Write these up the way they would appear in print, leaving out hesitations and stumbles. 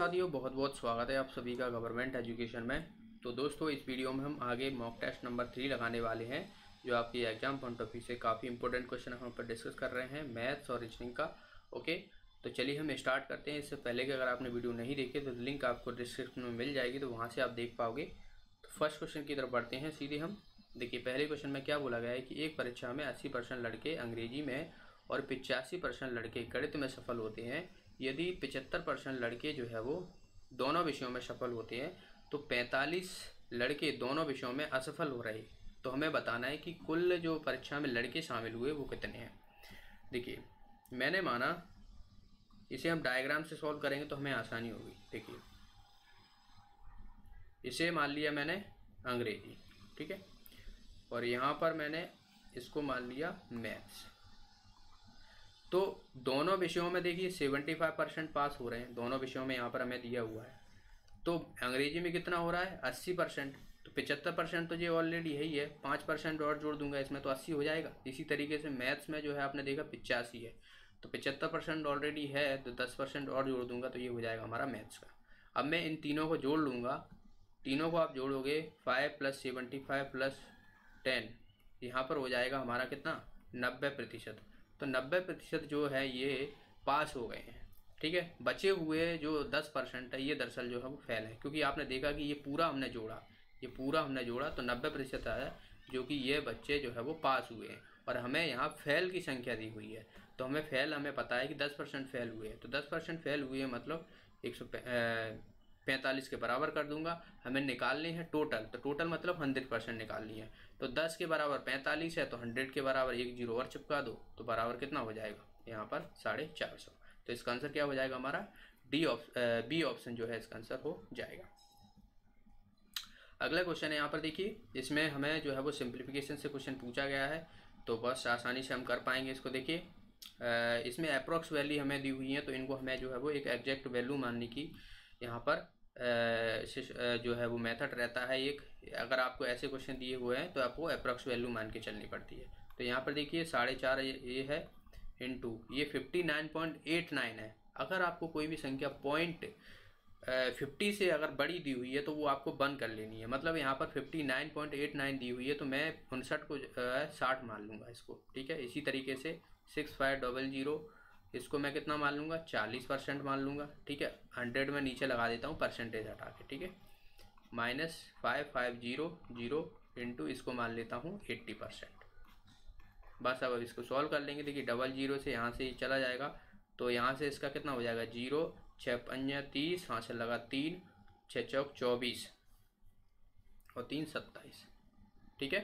साथियों, बहुत बहुत स्वागत है आप सभी का गवर्नमेंट एजुकेशन में। तो दोस्तों, इस वीडियो में हम आगे मॉक टेस्ट नंबर 3 लगाने वाले हैं, जो आपकी एग्जाम पॉइंट ऑफ व्यू से काफ़ी इंपॉर्टेंट क्वेश्चन हम पर डिस्कस कर रहे हैं, मैथ्स और रीजनिंग का। ओके, तो चलिए हम स्टार्ट करते हैं। इससे पहले कि अगर आपने वीडियो नहीं देखी तो लिंक आपको डिस्क्रिप्शन में मिल जाएगी, तो वहाँ से आप देख पाओगे। तो फर्स्ट क्वेश्चन की तरफ बढ़ते हैं सीधे हम। देखिए, पहले क्वेश्चन में क्या बोला गया है कि एक परीक्षा में 80% लड़के अंग्रेजी में और 85% लड़के गणित में सफल होते हैं। यदि 75% लड़के जो है वो दोनों विषयों में सफल होते हैं, तो 45 लड़के दोनों विषयों में असफल हो रहे। तो हमें बताना है कि कुल जो परीक्षा में लड़के शामिल हुए वो कितने हैं। देखिए, मैंने माना इसे हम डायग्राम से सॉल्व करेंगे तो हमें आसानी होगी। देखिए, इसे मान लिया मैंने अंग्रेजी, ठीक है, और यहाँ पर मैंने इसको मान लिया मैथ्स। तो दोनों विषयों में देखिए 75% पास हो रहे हैं, दोनों विषयों में यहाँ पर हमें दिया हुआ है। तो अंग्रेजी में कितना हो रहा है 80%, तो 75% तो ये ऑलरेडी है ही है, 5% और जोड़ दूंगा इसमें तो 80 हो जाएगा। इसी तरीके से मैथ्स में जो है आपने देखा 85 है, तो 75% ऑलरेडी है, तो 10% और जोड़ दूंगा तो ये हो जाएगा हमारा मैथ्स का। अब मैं इन तीनों को जोड़ लूँगा, तीनों को आप जोड़ोगे 5 + 75 + 10, यहाँ पर हो जाएगा हमारा कितना 90%। तो 90% जो है ये पास हो गए हैं, ठीक है। बचे हुए जो 10% है ये दरअसल जो है वो फेल है, क्योंकि आपने देखा कि ये पूरा हमने जोड़ा, तो 90% आया, जो कि ये बच्चे जो है वो पास हुए हैं। और हमें यहाँ फेल की संख्या दी हुई है, तो हमें पता है कि 10% फेल हुए हैं, तो 10% फेल हुए मतलब 145 के बराबर कर दूंगा। हमें निकालने हैं टोटल, तो टोटल मतलब 100% निकालनी है। तो 10 के बराबर 45 है, तो 100 के बराबर एक जीरो और चिपका दो, तो बराबर कितना हो जाएगा यहाँ पर 450। तो इसका आंसर क्या हो जाएगा हमारा बी ऑप्शन जो है इसका आंसर हो जाएगा। अगला क्वेश्चन है यहाँ पर देखिए, इसमें हमें जो है वो सिंप्लीफिकेशन से क्वेश्चन पूछा गया है, तो बस आसानी से हम कर पाएंगे इसको। देखिए, इसमें अप्रॉक्स वैल्यू हमें दी हुई है, तो इनको हमें जो है वो एक एग्जैक्ट वैल्यू मानने की यहाँ पर जो है वो मेथड रहता है एक। अगर आपको ऐसे क्वेश्चन दिए हुए हैं तो आपको अप्रॉक्स वैल्यू मान के चलनी पड़ती है। तो यहाँ पर देखिए 4.5 ये है इंटू ये 59.89 है। अगर आपको कोई भी संख्या 50 से अगर बड़ी दी हुई है तो वो आपको बंद कर लेनी है। मतलब यहाँ पर 59.89 दी हुई है, तो मैं 59 को 60 मान लूँगा इसको, ठीक है। इसी तरीके से 6500 इसको मैं कितना मान लूँगा 40% मान लूँगा, ठीक है। 100 में नीचे लगा देता हूँ परसेंटेज हटा के, ठीक है। -5500 इंटू इसको मान लेता हूँ 80%। बस अब इसको सॉल्व कर लेंगे। देखिए 00 से यहाँ से चला जाएगा, तो यहाँ से इसका कितना हो जाएगा 0, 6 × 30, यहाँ से लगा 3, 6 चौक 24 और 3 27, ठीक है।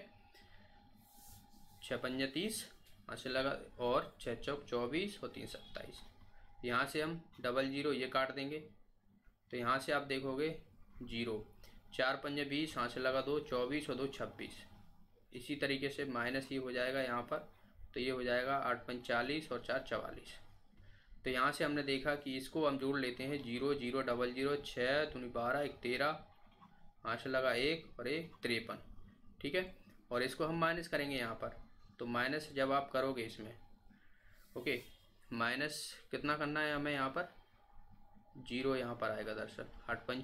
6 × 30 यहाँ से लगा और 6 चौक 24 और 3 27। यहाँ से हम 00 ये काट देंगे, तो यहाँ से आप देखोगे 0, 4 × 20 यहाँ से लगा 2, 24 और 2 26। इसी तरीके से माइनस ये हो जाएगा यहाँ पर, तो ये हो जाएगा 8 × 40 और 4 44। तो यहाँ से हमने देखा कि इसको हम जोड़ लेते हैं 0 0 00 6 दूनी 12 1 13, यहाँ से लगा 1 और 1 53, ठीक है। और इसको हम माइनस करेंगे यहाँ पर, तो माइनस जब आप करोगे इसमें, ओके, माइनस कितना करना है हमें यहाँ पर 0 यहाँ पर आएगा दरअसल 8 ×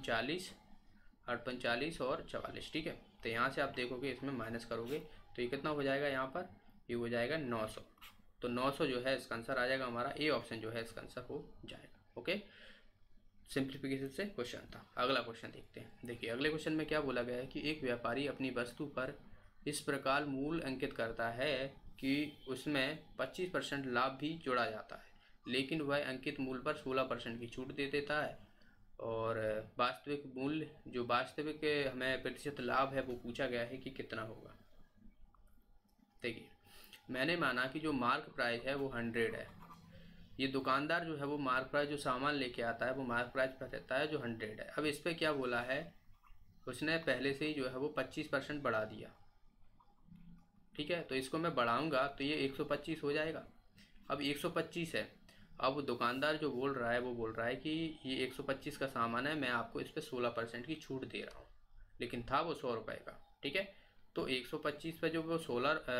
40 और 44, ठीक है। तो यहाँ से आप देखोगे इसमें माइनस करोगे तो ये कितना हो जाएगा यहाँ पर, ये हो जाएगा 900। तो 900 जो है इसका आंसर आ जाएगा हमारा, ए ऑप्शन जो है इसका आंसर हो जाएगा। ओके, सिंप्लीफिकेशन से क्वेश्चन था। अगला क्वेश्चन देखते हैं। देखिए, अगले क्वेश्चन में क्या बोला गया है कि एक व्यापारी अपनी वस्तु पर इस प्रकार मूल्य अंकित करता है कि उसमें 25% लाभ भी जोड़ा जाता है, लेकिन वह अंकित मूल्य पर 16% की छूट दे देता है। और वास्तविक मूल्य, जो वास्तविक हमें प्रतिशत लाभ है, वो पूछा गया है कि कितना होगा। देखिए, मैंने माना कि जो मार्क प्राइस है वो 100 है। ये दुकानदार जो है वो मार्क प्राइस, जो सामान लेके आता है वो मार्क प्राइस पर रहता है जो 100 है। अब इस पर क्या बोला है, उसने पहले से ही जो है वो 25% बढ़ा दिया, ठीक है। तो इसको मैं बढ़ाऊंगा तो ये 125 हो जाएगा। अब 125 है, अब दुकानदार जो बोल रहा है वो बोल रहा है कि ये 125 का सामान है, मैं आपको इस पर 16% की छूट दे रहा हूँ, लेकिन था वो 100 रुपये का, ठीक है। तो 125 पे जो वो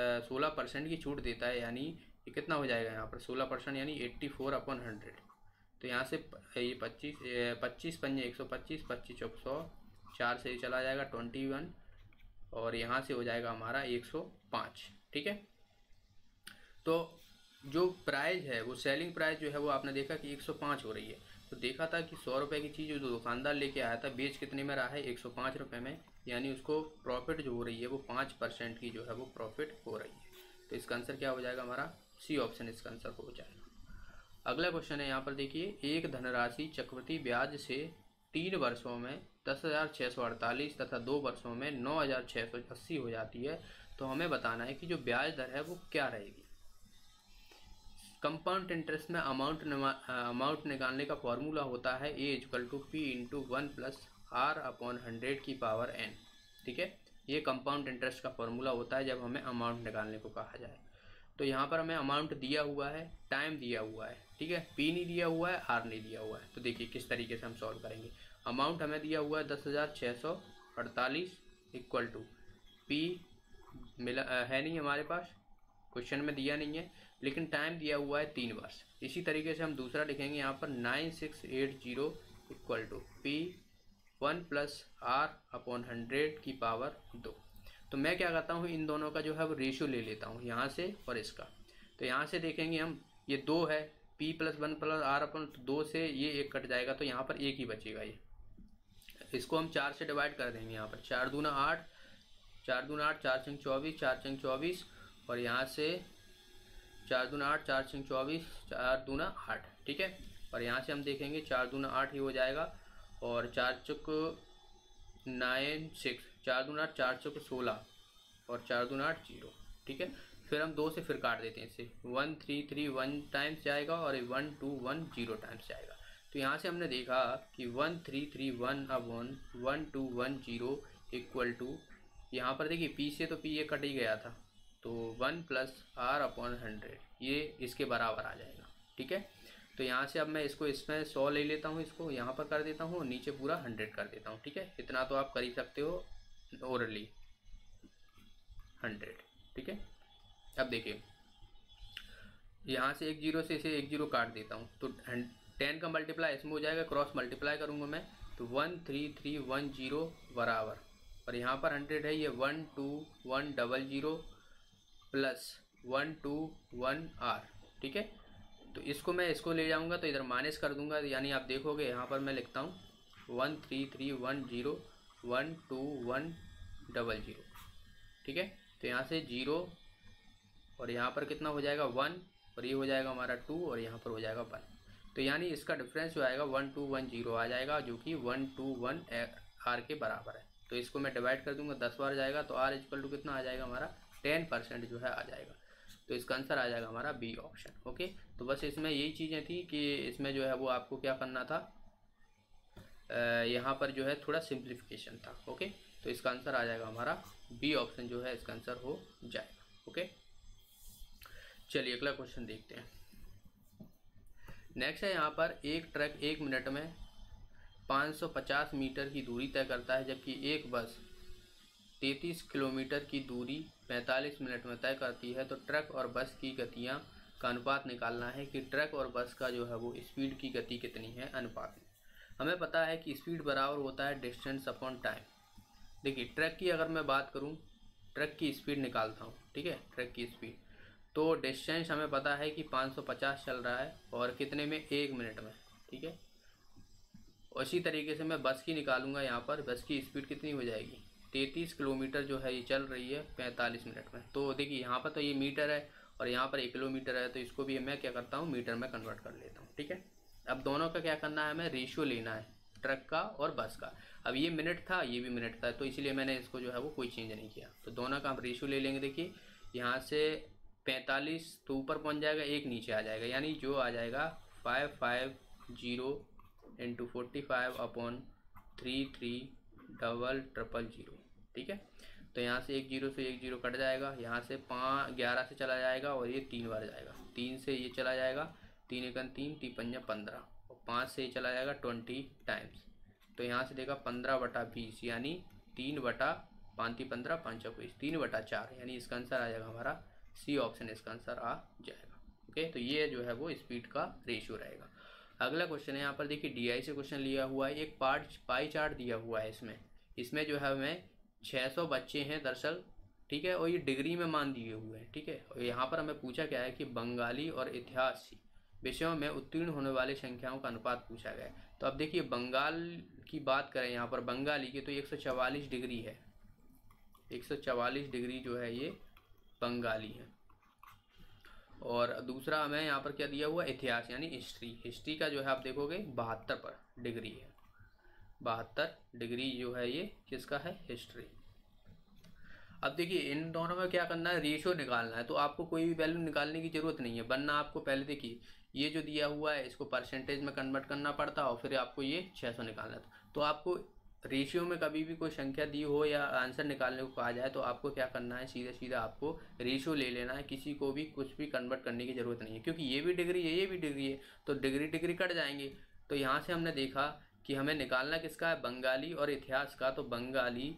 16% की छूट देता है, यानी ये कितना हो जाएगा यहाँ पर 16% यानी 84/100, तो यहाँ से ये 25 पंजे 125, 25 चौक 100, 4 से चला जाएगा 21 और यहाँ से हो जाएगा हमारा 105। ठीक है, तो जो प्राइस है वो सेलिंग प्राइस जो है वो आपने देखा कि 105 हो रही है। तो देखा था कि 100 रुपये की चीज़ जो दुकानदार लेके आया था बेच कितने में रहा है 105 रुपये में, यानी उसको प्रॉफिट जो हो रही है वो 5% की जो है वो प्रॉफिट हो रही है। तो इसका आंसर क्या हो जाएगा हमारा सी ऑप्शन इसका आंसर हो जाएगा। अगला क्वेश्चन है यहाँ पर देखिए, एक धनराशि चक्रवृद्धि ब्याज से 3 वर्षों में 10,648 तथा 2 वर्षों में 9,680 हो जाती है, तो हमें बताना है कि जो ब्याज दर है वो क्या रहेगी। कंपाउंड इंटरेस्ट में अमाउंट निकालने का फॉर्मूला होता है A=P×1+R/100 की पावर n। ठीक है, ये कंपाउंड इंटरेस्ट का फॉर्मूला होता है जब हमें अमाउंट निकालने को कहा जाए। तो यहाँ पर हमें अमाउंट दिया हुआ है, टाइम दिया हुआ है, ठीक है, P नहीं दिया हुआ है, R नहीं दिया हुआ है। तो देखिए किस तरीके से हम सॉल्व करेंगे। अमाउंट हमें दिया हुआ है 10,648 इक्वल टू P मिला है नहीं हमारे पास, क्वेश्चन में दिया नहीं है, लेकिन टाइम दिया हुआ है 3 वर्ष। इसी तरीके से हम दूसरा लिखेंगे यहाँ पर 9680 इक्वल टू P1+R/100 की पावर 2। तो मैं क्या करता हूँ, इन दोनों का जो है वो रेशियो ले लेता हूँ यहाँ से और इसका। तो यहाँ से देखेंगे हम, ये 2 है, P+1+R अपन, तो 2 से ये 1 कट जाएगा तो यहाँ पर 1 ही बचेगा। ये इसको हम 4 से डिवाइड कर देंगे। यहाँ पर 4 दूना 8, 4 दूना 8, 4 छंग 24, 4 छंग 24 और यहाँ से 4 दूना 8, 4 छंग 24, 4 दूना 8। ठीक है, और यहाँ से हम देखेंगे 4 दूना 8 ही हो जाएगा और 4 चुक 9 6, 4 दूना 8, 4 चुक 16 और 4 दूना 8 0। ठीक है, फिर हम 2 से फिर काट देते हैं इसे, 1 3 3 1 टाइम्स जाएगा और 1 2 1 0 टाइम्स जाएगा। तो यहाँ से हमने देखा कि 1 3 3 1 अपॉन 1 2 1 0 इक्वल टू, यहाँ पर देखिए P से तो P ये कट ही गया था, तो 1+R/100 ये इसके बराबर आ जाएगा। ठीक है, तो यहाँ से अब मैं इसको इसमें 100 ले लेता हूँ, इसको यहाँ पर कर देता हूँ, नीचे पूरा 100 कर देता हूँ। ठीक है, इतना तो आप कर ही सकते हो ओरली 100। ठीक है, अब देखिए यहाँ से 1 0 से इसे 1 0 काट देता हूँ, तो 10 का मल्टीप्लाई इसमें हो जाएगा, क्रॉस मल्टीप्लाई करूँगा मैं, तो 1 3 3 1 0 बराबर, और यहाँ पर 100 है, ये 1 2 1 0 0 प्लस 1 2 1 R। ठीक है, तो इसको मैं इसको ले जाऊँगा तो इधर माइनस कर दूंगा, यानी आप देखोगे यहाँ पर मैं लिखता हूँ 1 3 3 1 0 1 2 1 0 0। ठीक है, तो यहाँ से 0 और यहाँ पर कितना हो जाएगा 1 और ये हो जाएगा हमारा 2 और यहाँ पर हो जाएगा 1। तो यानी इसका डिफरेंस जो आएगा 1 2 1 0 आ जाएगा, जो कि 1 2 1 R के बराबर है। तो इसको मैं डिवाइड कर दूंगा, 10 बार जाएगा, तो R इक्वल टू कितना आ जाएगा हमारा 10% जो है आ जाएगा। तो इसका आंसर आ जाएगा हमारा बी ऑप्शन। ओके, तो बस इसमें यही चीज़ें थी कि इसमें जो है वो आपको क्या करना था, यहाँ पर जो है थोड़ा सिंप्लीफिकेशन था। ओके, तो इसका आंसर आ जाएगा हमारा बी ऑप्शन जो है इसका आंसर हो जाएगा। ओके, चलिए अगला क्वेश्चन देखते हैं। नेक्स्ट है यहाँ पर, एक ट्रक 1 मिनट में 550 मीटर की दूरी तय करता है, जबकि एक बस 33 किलोमीटर की दूरी 45 मिनट में तय करती है। तो ट्रक और बस की गतियाँ का अनुपात निकालना है कि ट्रक और बस का जो है वो स्पीड की गति कितनी है अनुपात में। हमें पता है कि स्पीड बराबर होता है डिस्टेंस अपॉन टाइम। देखिए ट्रक की अगर मैं बात करूँ, ट्रक की स्पीड निकालता हूँ, ठीक है, ट्रक की स्पीड, तो डिस्टेंस हमें पता है कि 550 चल रहा है और कितने में 1 मिनट में। ठीक है, उसी तरीके से मैं बस की निकालूंगा, यहाँ पर बस की स्पीड कितनी हो जाएगी 33 किलोमीटर जो है ये चल रही है 45 मिनट में। तो देखिए यहाँ पर तो ये मीटर है और यहाँ पर 1 किलोमीटर है, तो इसको भी मैं क्या करता हूँ मीटर में कन्वर्ट कर लेता हूँ। ठीक है, अब दोनों का क्या करना है, हमें रेशियो लेना है, ट्रक का और बस का। अब ये मिनट था, ये भी मिनट था, तो इसलिए मैंने इसको जो है वो कोई चेंज नहीं किया। तो दोनों का हम रेशियो ले लेंगे। देखिए यहाँ से 45 तो ऊपर पहुँच जाएगा, 1 नीचे आ जाएगा, यानी जो आ जाएगा 550 इंटू 45 अपॉन 330000। ठीक है, तो यहाँ से 1 0 से 1 0 कट जाएगा, यहाँ से 11 से चला जाएगा और ये 3 बार जाएगा, 3 से ये चला जाएगा, 3 एकन 3 3 पंजा 15 और 5 से ये चला जाएगा 20 टाइम्स। तो यहाँ से देखा 15/20 यानी 3/5 15 5 20 3/4, यानी इसका आंसर आ जाएगा हमारा सी ऑप्शन, इसका आंसर आ जाएगा। ओके, तो ये जो है वो स्पीड का रेशियो रहेगा। अगला क्वेश्चन है यहाँ पर देखिए DI से क्वेश्चन लिया हुआ है, एक पाई चार्ट दिया हुआ है। इसमें जो है हमें 600 बच्चे हैं दरअसल, ठीक है, और ये डिग्री में मान दिए हुए हैं, ठीक है। और यहाँ पर हमें पूछा क्या है कि बंगाली और इतिहास विषयों में उत्तीर्ण होने वाली संख्याओं का अनुपात पूछा गया है। तो अब देखिए बंगाल की बात करें यहाँ पर बंगाली की, तो 144 डिग्री है, 144 डिग्री जो है ये बंगाली है। और दूसरा हमें यहाँ पर क्या दिया हुआ, इतिहास यानी हिस्ट्री का जो है आप देखोगे 72 डिग्री है, 72 डिग्री जो है ये किसका है, हिस्ट्री। अब देखिए इन दोनों में क्या करना है, रेशियो निकालना है। तो आपको कोई भी वैल्यू निकालने की जरूरत नहीं है, वरना आपको पहले देखिए ये जो दिया हुआ है इसको परसेंटेज में कन्वर्ट करना पड़ता है और फिर आपको ये 600 निकालना था। तो आपको रेशियो में कभी भी कोई संख्या दी हो या आंसर निकालने को कहा जाए तो आपको क्या करना है, सीधा सीधा आपको रेशियो ले लेना है, किसी को भी कुछ भी कन्वर्ट करने की ज़रूरत नहीं है, क्योंकि ये भी डिग्री है ये भी डिग्री है, तो डिग्री कट जाएंगे। तो यहाँ से हमने देखा कि हमें निकालना किसका है, बंगाली और इतिहास का। तो बंगाली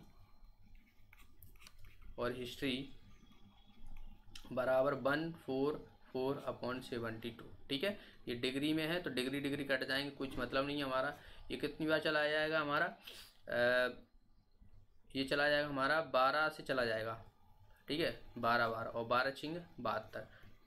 और हिस्ट्री बराबर 144/72, ठीक है। ये डिग्री में है तो डिग्री कट जाएंगे, कुछ मतलब नहीं है हमारा। ये कितनी बार चला जाएगा हमारा, ये चला जाएगा हमारा 12 से चला जाएगा, ठीक है, 12 बार, और 12 छिंग 72,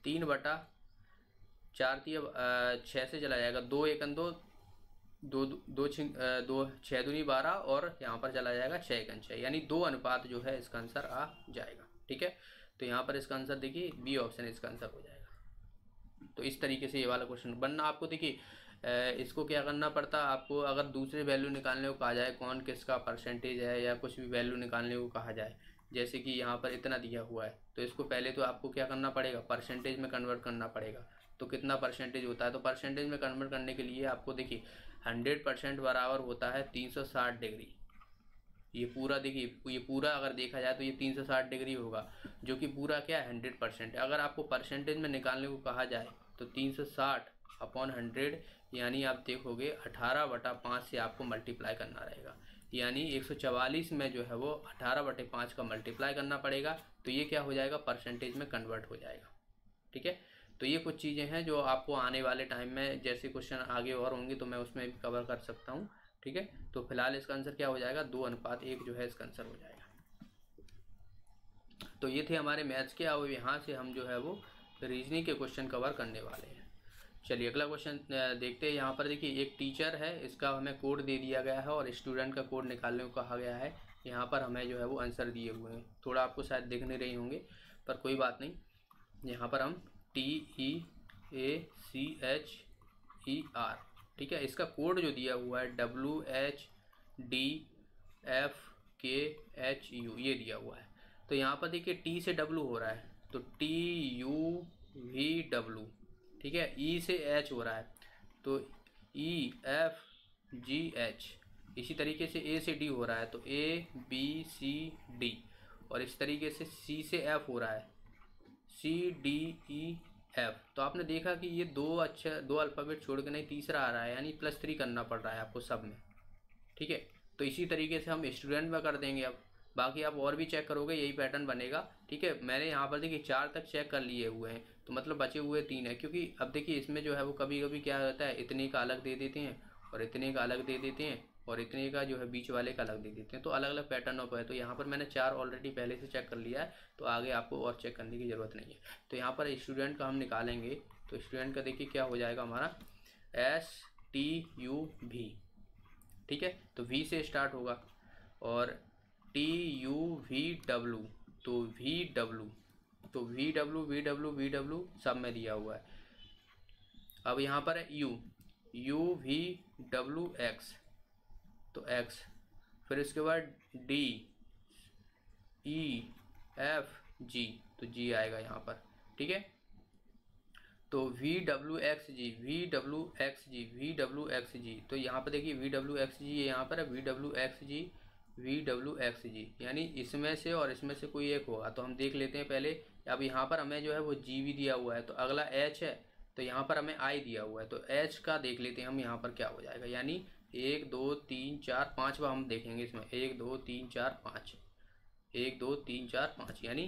3/4 6 से चला जाएगा, 2 एकन 2, 2 छिंग 2 6 दूनी 12, और यहाँ पर चला जाएगा 6 एकन 6, यानी 2 अनुपात जो है इसका आंसर आ जाएगा, ठीक है। तो यहाँ पर इसका आंसर देखिए बी ऑप्शन इसका आंसर हो जाएगा। तो इस तरीके से ये वाला क्वेश्चन बनना। आपको देखिए इसको क्या करना पड़ता है, आपको अगर दूसरे वैल्यू निकालने को कहा जाए, कौन किसका परसेंटेज है या कुछ भी वैल्यू निकालने को कहा जाए, जैसे कि यहाँ पर इतना दिया हुआ है, तो इसको पहले तो आपको क्या करना पड़ेगा, परसेंटेज में कन्वर्ट करना पड़ेगा। तो कितना परसेंटेज होता है, तो परसेंटेज में कन्वर्ट करने के लिए आपको देखिए 100% बराबर होता है 360 डिग्री। ये पूरा देखिए, ये पूरा अगर देखा जाए तो ये 360 डिग्री होगा, जो कि पूरा क्या है 100% है। अगर आपको परसेंटेज में निकालने को कहा जाए तो 360/100, यानी आप देखोगे 18/5 से आपको मल्टीप्लाई करना रहेगा, यानी 144 में जो है वो 18/5 का मल्टीप्लाई करना पड़ेगा। तो ये क्या हो जाएगा, परसेंटेज में कन्वर्ट हो जाएगा, ठीक है। तो ये कुछ चीज़ें हैं जो आपको आने वाले टाइम में जैसे क्वेश्चन आगे और होंगे तो मैं उसमें भी कवर कर सकता हूँ, ठीक है। तो फिलहाल इसका आंसर क्या हो जाएगा, 2:1 जो है इसका आंसर हो जाएगा। तो ये थे हमारे मैथ्स के, और यहाँ से हम जो है वो रीजनिंग के क्वेश्चन कवर करने वाले हैं। चलिए अगला क्वेश्चन देखते हैं। यहाँ पर देखिए एक टीचर है, इसका हमें कोड दे दिया गया है और स्टूडेंट का कोड निकालने को कहा गया है। यहाँ पर हमें जो है वो आंसर दिए हुए हैं, थोड़ा आपको शायद दिख नहीं रहे होंगे पर कोई बात नहीं। यहाँ पर हम TEACHER, ठीक है, इसका कोड जो दिया हुआ है WHDFKHU ये दिया हुआ है। तो यहाँ पर देखिए T से W हो रहा है तो TUVW, ठीक है। E से H हो रहा है तो EFGH, इसी तरीके से A से D हो रहा है तो ABCD, और इस तरीके से C से F हो रहा है CDEF। तो आपने देखा कि ये दो अल्फ़ाबेट छोड़ के नहीं तीसरा आ रहा है, यानी +3 करना पड़ रहा है आपको सब में, ठीक है। तो इसी तरीके से हम स्टूडेंट में कर देंगे। अब बाकी आप और भी चेक करोगे यही पैटर्न बनेगा, ठीक है। मैंने यहाँ पर देखिए 4 तक चेक कर लिए हुए हैं, तो मतलब बचे हुए 3 है, क्योंकि अब देखिए इसमें जो है वो कभी कभी क्या होता है, इतने का अलग दे देते हैं और इतने का अलग दे देते हैं और इतने का जो है बीच वाले का अलग दे देते हैं, तो अलग अलग पैटर्नों पर है। तो यहाँ पर मैंने 4 ऑलरेडी पहले से चेक कर लिया है, तो आगे आपको और चेक करने की ज़रूरत नहीं है। तो यहाँ पर स्टूडेंट का हम निकालेंगे, तो स्टूडेंट का देखिए क्या हो जाएगा हमारा STUV, ठीक है। तो V से स्टार्ट होगा, और TUVW, तो VW सब में दिया हुआ है। अब यहाँ पर है UVWX, तो X, फिर इसके बाद DEFG, तो G आएगा यहाँ पर, ठीक है। तो VWXG, तो यहाँ पर देखिए VWXG यहाँ पर है VWXG, यानी इसमें से और इसमें से कोई एक होगा, तो हम देख लेते हैं पहले। अब यहाँ पर हमें जो है वो G भी दिया हुआ है, तो अगला H है, तो यहाँ पर हमें I दिया हुआ है, तो H का देख लेते हैं हम यहाँ पर क्या हो जाएगा, यानी 1 2 3 4 5 बार हम देखेंगे इसमें, 1 2 3 4 5, 1 2 3 4 5, यानी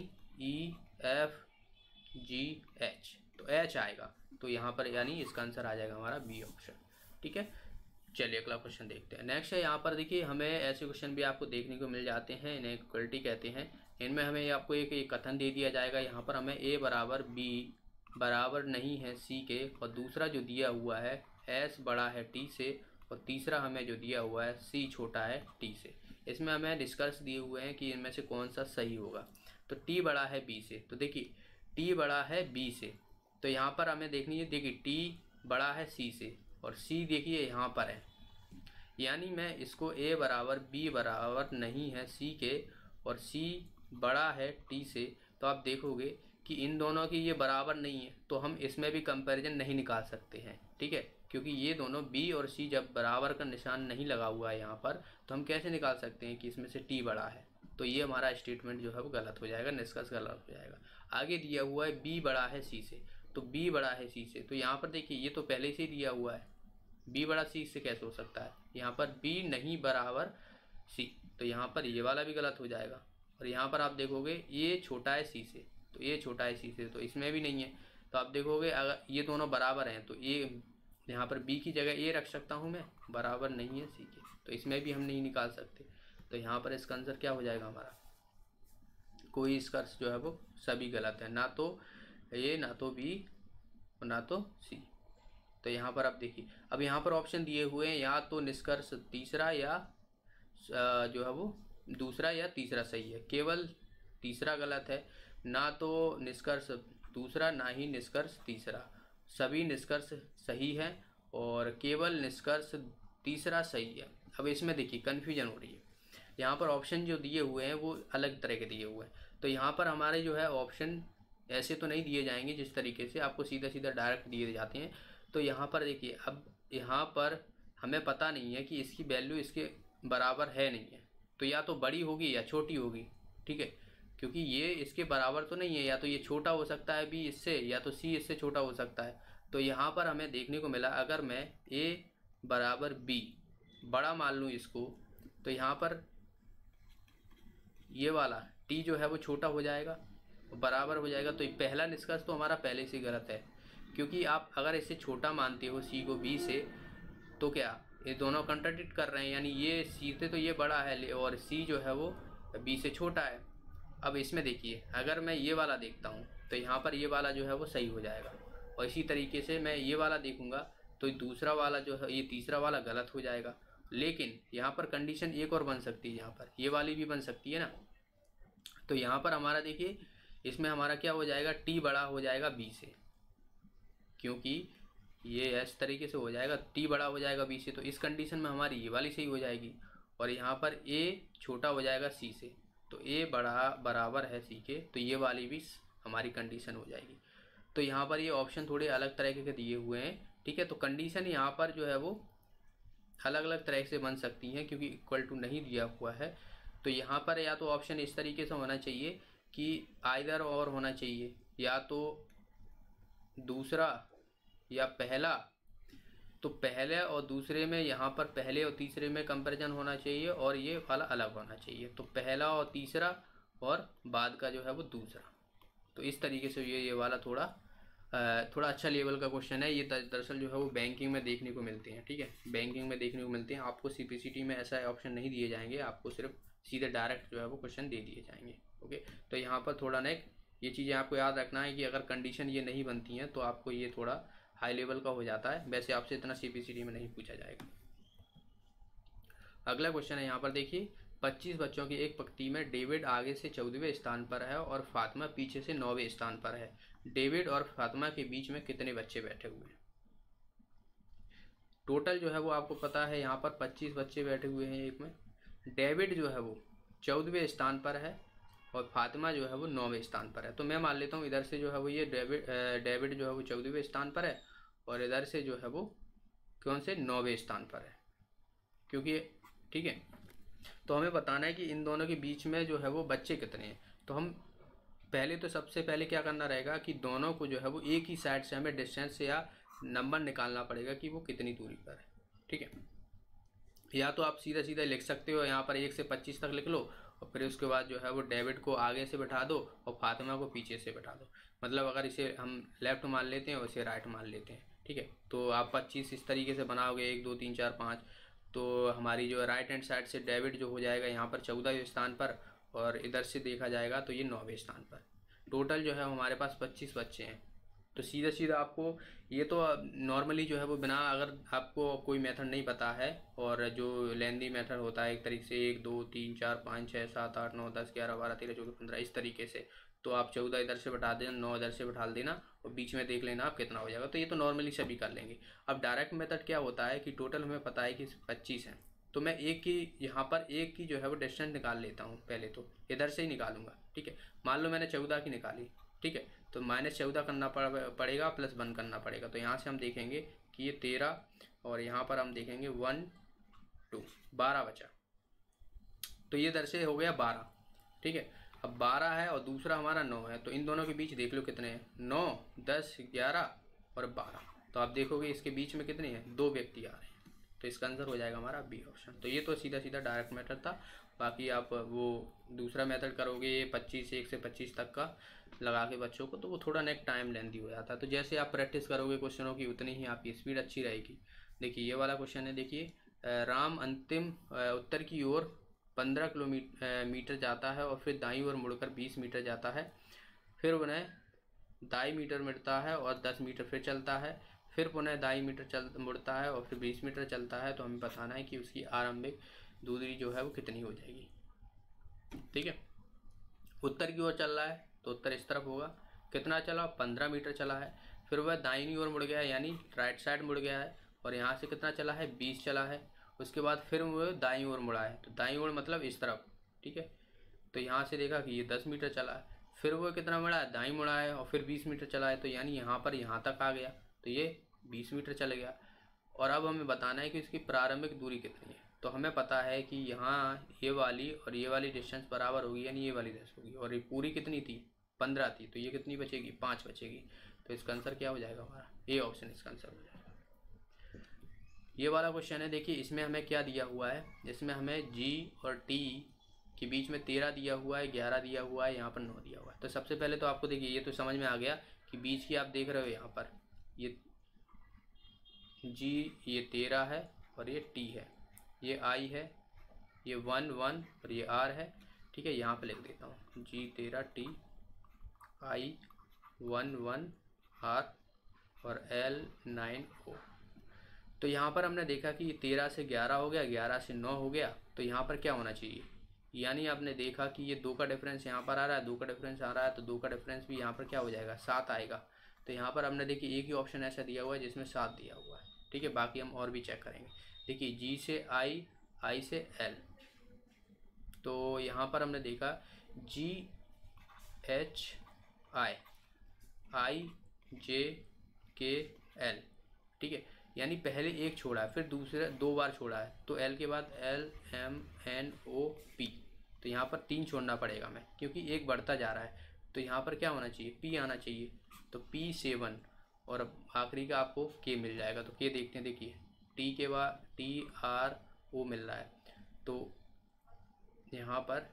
EFGH, तो H आएगा। तो यहाँ पर यानी इसका आंसर आ जाएगा हमारा बी ऑप्शन। ठीक है, चलिए अगला क्वेश्चन देखते हैं। नेक्स्ट है यहाँ पर देखिए, हमें ऐसे क्वेश्चन भी आपको देखने को मिल जाते हैं, इन्हें इक्वलिटी कहते हैं। इनमें हमें आपको एक कथन दे दिया जाएगा, यहाँ पर हमें a बराबर b बराबर नहीं है c के, और दूसरा जो दिया हुआ है s बड़ा है t से, और तीसरा हमें जो दिया हुआ है c छोटा है t से। इसमें हमें निष्कर्ष दिए हुए हैं कि इनमें से कौन सा सही होगा। तो t बड़ा है b से, तो देखिए t बड़ा है b से, तो यहाँ पर हमें देखनी है, देखिए t बड़ा है c से और c देखिए यहाँ पर है, यानी मैं इसको a बराबर b बराबर नहीं है c के और c बड़ा है t से, तो आप देखोगे कि इन दोनों की ये बराबर नहीं है, तो हम इसमें भी कंपैरिजन नहीं निकाल सकते हैं, ठीक है, क्योंकि ये दोनों b और c जब बराबर का निशान नहीं लगा हुआ है यहाँ पर, तो हम कैसे निकाल सकते हैं कि इसमें से t बड़ा है। तो ये हमारा स्टेटमेंट जो है वो गलत हो जाएगा, निष्कर्ष गलत हो जाएगा। आगे दिया हुआ है b बड़ा है c से, तो b बड़ा है c से, तो यहाँ पर देखिए ये तो पहले से दिया हुआ है, b बड़ा c से कैसे हो सकता है, यहाँ पर b नहीं बराबर c, तो यहाँ पर ये वाला भी गलत हो जाएगा। और यहाँ पर आप देखोगे ये छोटा है c से, तो ये छोटा है c से, तो इसमें भी नहीं है। तो आप देखोगे अगर ये दोनों बराबर हैं तो ये यहाँ पर b की जगह a रख सकता हूँ मैं, बराबर नहीं है c के, तो इसमें भी हम नहीं निकाल सकते। तो यहाँ पर इसका आंसर क्या हो जाएगा हमारा, कोई निष्कर्ष जो है वो सभी गलत है, ना तो a ना तो b और ना तो c। तो यहाँ पर आप देखिए, अब यहाँ पर ऑप्शन दिए हुए हैं, या तो निष्कर्ष तीसरा या जो है वो दूसरा या तीसरा सही है, केवल तीसरा गलत है, ना तो निष्कर्ष दूसरा ना ही निष्कर्ष तीसरा, सभी निष्कर्ष सही है और केवल निष्कर्ष तीसरा सही है। अब इसमें देखिए कन्फ्यूजन हो रही है, यहाँ पर ऑप्शन जो दिए हुए हैं वो अलग तरह के दिए हुए हैं, तो यहाँ पर हमारे जो है ऑप्शन ऐसे तो नहीं दिए जाएंगे जिस तरीके से आपको सीधा सीधा डायरेक्ट दिए जाते हैं। तो यहाँ पर देखिए, अब यहाँ पर हमें पता नहीं है कि इसकी वैल्यू इसके बराबर है नहीं है, तो या तो बड़ी होगी या छोटी होगी, ठीक है, क्योंकि ये इसके बराबर तो नहीं है, या तो ये छोटा हो सकता है b इससे, या तो c इससे छोटा हो सकता है। तो यहाँ पर हमें देखने को मिला, अगर मैं a बराबर b बड़ा मान लूँ इसको, तो यहाँ पर ये वाला t जो है वो छोटा हो जाएगा, बराबर हो जाएगा। तो पहला निष्कर्ष तो हमारा पहले से गलत है, क्योंकि आप अगर इसे छोटा मानते हो c को b से, तो क्या ये दोनों कंट्राडिक्ट कर रहे हैं, यानी ये c से तो ये बड़ा है और c जो है वो b से छोटा है। अब इसमें देखिए, अगर मैं ये वाला देखता हूँ तो यहाँ पर ये वाला जो है वो सही हो जाएगा, और इसी तरीके से मैं ये वाला देखूँगा तो दूसरा वाला जो है, ये तीसरा वाला गलत हो जाएगा। लेकिन यहाँ पर कंडीशन एक और बन सकती है, यहाँ पर ये वाली भी बन सकती है ना। तो यहाँ पर हमारा देखिए, इसमें हमारा क्या हो जाएगा, t बड़ा हो जाएगा b से, क्योंकि ये इस तरीके से हो जाएगा, t बड़ा हो जाएगा b से, तो इस कंडीशन में हमारी ये वाली सही हो जाएगी। और यहाँ पर a छोटा हो जाएगा c से, तो a बड़ा बराबर है c के, तो ये वाली भी हमारी कंडीशन हो जाएगी। तो यहाँ पर ये ऑप्शन थोड़े अलग तरह के दिए हुए हैं, ठीक है। तो कंडीशन यहाँ पर जो है वो अलग अलग तरह से बन सकती हैं, क्योंकि इक्वल टू नहीं दिया हुआ है। तो यहाँ पर या तो ऑप्शन इस तरीके से होना चाहिए कि आइदर और होना चाहिए, या तो दूसरा या पहला, तो पहले और दूसरे में यहाँ पर पहले और तीसरे में कंपैरिजन होना चाहिए, और ये वाला अलग होना चाहिए। तो पहला और तीसरा और बाद का जो है वो दूसरा। तो इस तरीके से ये वाला थोड़ा अच्छा लेवल का क्वेश्चन है। ये दरअसल जो है वो बैंकिंग में देखने को मिलते हैं, ठीक है, बैंकिंग में देखने को मिलते हैं। आपको CPCT में ऐसा ऑप्शन नहीं दिए जाएंगे, आपको सिर्फ सीधे डायरेक्ट जो है वो क्वेश्चन दे दिए जाएंगे। ओके, तो यहाँ पर थोड़ा ना ये चीज़ें आपको याद रखना है कि अगर कंडीशन ये नहीं बनती हैं तो आपको ये थोड़ा हाई लेवल का हो जाता है। वैसे आपसे इतना CPCT में नहीं पूछा जाएगा। अगला क्वेश्चन है यहाँ पर देखिए, 25 बच्चों की एक पंक्ति में डेविड आगे से 14वें स्थान पर है और फातिमा पीछे से 9वें स्थान पर है। डेविड और फातिमा के बीच में कितने बच्चे बैठे हुए हैं? टोटल जो है वो आपको पता है, यहाँ पर 25 बच्चे बैठे हुए हैं एक में। डेविड जो है वो 14वें स्थान पर है और फातिमा जो है वो 9वें स्थान पर है। तो मैं मान लेता हूँ इधर से जो है वो ये डेविड जो है वो 14वें स्थान पर है, और इधर से जो है वो कौन से 9वें स्थान पर है, क्योंकि ठीक है। तो हमें बताना है कि इन दोनों के बीच में जो है वो बच्चे कितने हैं। तो हम पहले तो सबसे पहले क्या करना रहेगा कि दोनों को जो है वो एक ही साइड से हमें डिस्टेंस या नंबर निकालना पड़ेगा कि वो कितनी दूरी पर है, ठीक है। या तो आप सीधा सीधा लिख सकते हो, यहाँ पर 1 से 25 तक लिख लो, और फिर उसके बाद जो है वो डेविड को आगे से बैठा दो और फातिमा को पीछे से बैठा दो। मतलब अगर इसे हम लेफ्ट मान लेते हैं और इसे राइट मान लेते हैं, ठीक है। तो आप 25 इस तरीके से बनाओगे, 1 2 3 4 5, तो हमारी जो राइट हैंड साइड से डेबिट जो हो जाएगा यहाँ पर 14वें स्थान पर, और इधर से देखा जाएगा तो ये 9वें स्थान पर। टोटल जो है हमारे पास 25 बच्चे हैं। तो सीधा सीधा आपको ये तो नॉर्मली जो है वो बिना, अगर आपको कोई मेथड नहीं पता है और जो लेंदी मेथड होता है एक तरीके से 1 2 3 4 5 6 7 8 9 10 11 12 13 14 15 इस तरीके से, तो आप 14 इधर से बैठा देना, 9 इधर से बैठा देना और बीच में देख लेना आप कितना हो जाएगा। तो ये तो नॉर्मली सभी कर लेंगे। अब डायरेक्ट मेथड क्या होता है कि टोटल हमें पता है कि 25 है, तो मैं एक की यहाँ पर एक की जो है वो डिस्टेंस निकाल लेता हूँ। पहले तो इधर से ही निकालूंगा, ठीक है। मान लो मैंने 14 की निकाली, ठीक है, तो -14 करना पड़ेगा, +1 करना पड़ेगा। तो यहाँ से हम देखेंगे कि ये 13 और यहाँ पर हम देखेंगे 1 2 12 बचा, तो ये इधर से हो गया 12, ठीक है। अब 12 है और दूसरा हमारा 9 है, तो इन दोनों के बीच देख लो कितने हैं, 9 10 11 और 12। तो आप देखोगे इसके बीच में कितने हैं, 2 व्यक्ति आ रहे हैं, तो इसका आंसर हो जाएगा हमारा बी ऑप्शन। तो ये तो सीधा सीधा डायरेक्ट मेथड था। बाकी आप वो दूसरा मेथड करोगे, ये 25 1 से 25 तक का लगा के बच्चों को, तो वो थोड़ा नेक टाइम लेंदी हो जाता है। तो जैसे आप प्रैक्टिस करोगे क्वेश्चनों की, उतनी ही आपकी स्पीड अच्छी रहेगी। देखिए ये वाला क्वेश्चन है, देखिए राम अंतिम उत्तर की ओर 15 किलोमीटर जाता है और फिर दाईं ओर मुड़कर 20 मीटर जाता है, फिर उन्हें दाई मीटर मिलता है और 10 मीटर फिर चलता है, फिर पुनः दाई मीटर मुड़ता है और फिर 20 मीटर चलता है। तो हमें बताना है कि उसकी आरंभिक दूरी जो है वो कितनी हो जाएगी, ठीक है। उत्तर की ओर चल रहा है तो उत्तर इस तरफ होगा, कितना चला, 15 मीटर चला है। फिर वह दाहिनी ओर मुड़ गया यानी राइट साइड मुड़ गया है, और यहाँ से कितना चला है, 20 चला है। उसके बाद फिर वह दाईं ओर मुड़ा है, तो दाईं ओर मतलब इस तरफ, ठीक है। तो यहाँ से देखा कि ये 10 मीटर चला है, फिर वो कितना मुड़ा है, दाईं मुड़ा है और फिर 20 मीटर चला है, तो यानी यहाँ पर यहाँ तक आ गया, तो ये 20 मीटर चल गया। और अब हमें बताना है कि इसकी प्रारंभिक दूरी कितनी है। तो हमें पता है कि यहाँ ये वाली और ये वाली डिस्टेंस बराबर होगी, यानी ये वाली 10 होगी, और ये पूरी कितनी थी, 15 थी, तो ये कितनी बचेगी, 5 बचेगी। तो इसका आंसर क्या हो जाएगा हमारा, ए ऑप्शन इसका आंसर हो जाएगा। ये वाला क्वेश्चन है, देखिए इसमें हमें क्या दिया हुआ है, इसमें हमें जी और टी के बीच में 13 दिया हुआ है, 11 दिया हुआ है, यहाँ पर 9 दिया हुआ है। तो सबसे पहले तो आपको देखिए ये तो समझ में आ गया कि बीच की आप देख रहे हो यहाँ पर ये जी, ये 13 है और ये टी है, ये आई है, ये 1 1 और ये आर है, ठीक है। यहाँ पे लिख देता हूँ जी 13 टी आई 1 1 आर और एल 9 ओ। तो यहाँ पर हमने देखा कि ये 13 से 11 हो गया, 11 से 9 हो गया, तो यहाँ पर क्या होना चाहिए, यानी आपने देखा कि ये 2 का डिफरेंस यहाँ पर आ रहा है, 2 का डिफरेंस आ रहा है, तो 2 का डिफरेंस भी यहाँ पर क्या हो जाएगा, 7 आएगा। तो यहाँ पर हमने देखिए एक ही ऑप्शन ऐसा दिया हुआ है जिसमें 7 दिया हुआ है, ठीक है। बाकी हम और भी चेक करेंगे। देखिए जी से आई, आई से एल, तो यहाँ पर हमने देखा जी एच आई, आई जे के एल, ठीक है। यानी पहले एक छोड़ा है, फिर दूसरे 2 बार छोड़ा है, तो एल के बाद L M N O P, तो यहाँ पर 3 छोड़ना पड़ेगा मैं, क्योंकि एक बढ़ता जा रहा है। तो यहाँ पर क्या होना चाहिए, पी आना चाहिए, तो पी 7 और आखिरी का आपको के मिल जाएगा। तो के देखते हैं, देखिए टी के बाद टी आर ओ मिल रहा है, तो यहाँ पर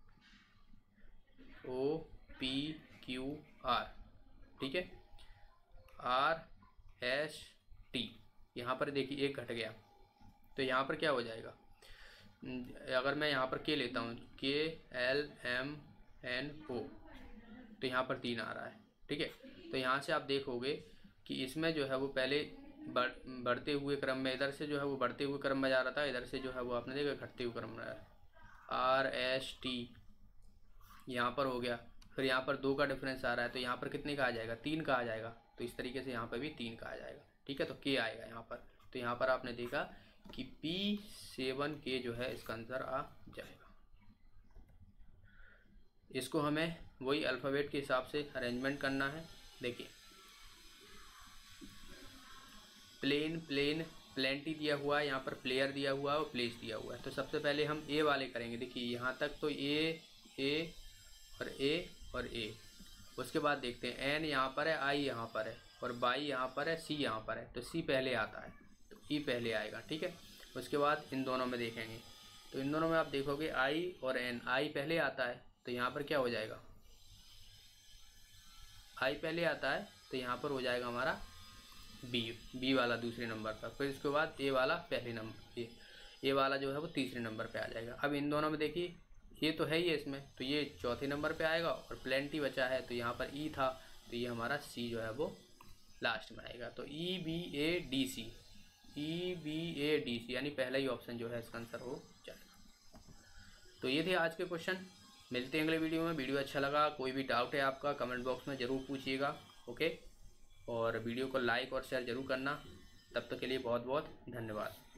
ओ पी क्यू आर, ठीक है, आर एस टी, यहाँ पर देखिए एक घट गया, तो यहाँ पर क्या हो जाएगा, अगर मैं यहाँ पर के लेता हूँ, के एल एम एन ओ, तो यहाँ पर 3 आ रहा है, ठीक है। तो यहाँ से आप देखोगे कि इसमें जो है वो पहले बढ़ते हुए क्रम में, इधर से जो है वो बढ़ते हुए क्रम में जा रहा था, इधर से जो है वो आपने देखा घटते हुए क्रम में रहा है, आर एस टी यहाँ पर हो गया। फिर यहाँ पर 2 का डिफरेंस आ रहा है, तो यहाँ पर कितने का आ जाएगा, 3 का आ जाएगा, तो इस तरीके से यहाँ पर भी 3 का आ जाएगा, ठीक है। तो के आएगा यहाँ पर, तो यहाँ पर आपने देखा कि P7 के जो है इसका आंसर आ जाएगा। इसको हमें वही अल्फ़ाबेट के हिसाब से अरेंजमेंट करना है। देखिए प्लेन प्लेन प्लेंटी दिया हुआ है, यहाँ पर प्लेयर दिया हुआ है और प्लेस दिया हुआ है। तो सबसे पहले हम ए वाले करेंगे। देखिए यहाँ तक तो ए और ए, उसके बाद देखते हैं एन यहाँ पर है, आई यहाँ पर है और बाई यहाँ पर है, सी यहाँ पर है, तो सी पहले आता है, तो ई पहले आएगा, ठीक है। उसके बाद इन दोनों में देखेंगे, तो इन दोनों में आप देखोगे आई और एन, आई पहले आता है, तो यहाँ पर क्या हो जाएगा, आई पहले आता है, तो यहाँ पर हो जाएगा हमारा बी वाला दूसरे नंबर पर, फिर इसके बाद ए वाला पहले नंबर, ए वाला जो है वो तीसरे नंबर पे आ जाएगा। अब इन दोनों में देखिए ये तो है ही है इसमें, तो ये चौथे नंबर पे आएगा और प्लेंटी बचा है, तो यहाँ पर ई था, तो ये हमारा सी जो है वो लास्ट में आएगा। तो E B A D C, E B A D C यानी पहला ही ऑप्शन जो है इसका आंसर हो जाएगा। तो ये थे आज के क्वेश्चन। मिलते हैं अगले वीडियो में। वीडियो अच्छा लगा, कोई भी डाउट है आपका कमेंट बॉक्स में ज़रूर पूछिएगा, ओके। और वीडियो को लाइक और शेयर ज़रूर करना। तब तक के लिए बहुत बहुत धन्यवाद।